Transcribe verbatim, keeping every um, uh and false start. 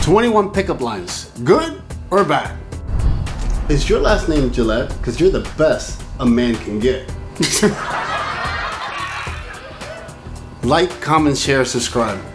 twenty-one pickup lines. Good or bad? Is your last name Gillette? Because you're the best a man can get. Like, comment, share, subscribe.